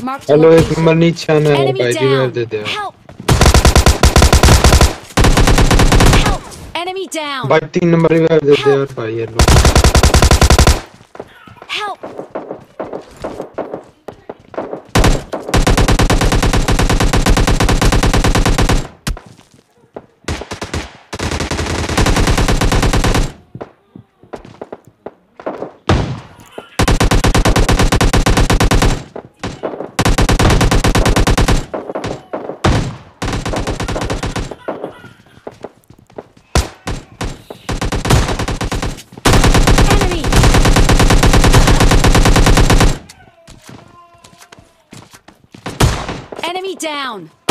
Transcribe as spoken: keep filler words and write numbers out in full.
Marked a hello एक location. Number नीचे आना है Enemy भाई रिवाइव down. दे दे Help! Help! Enemy down. भाई तीन नंबर रिवाइव दे दे यार भाई ये लो Help! Enemy! Enemy down.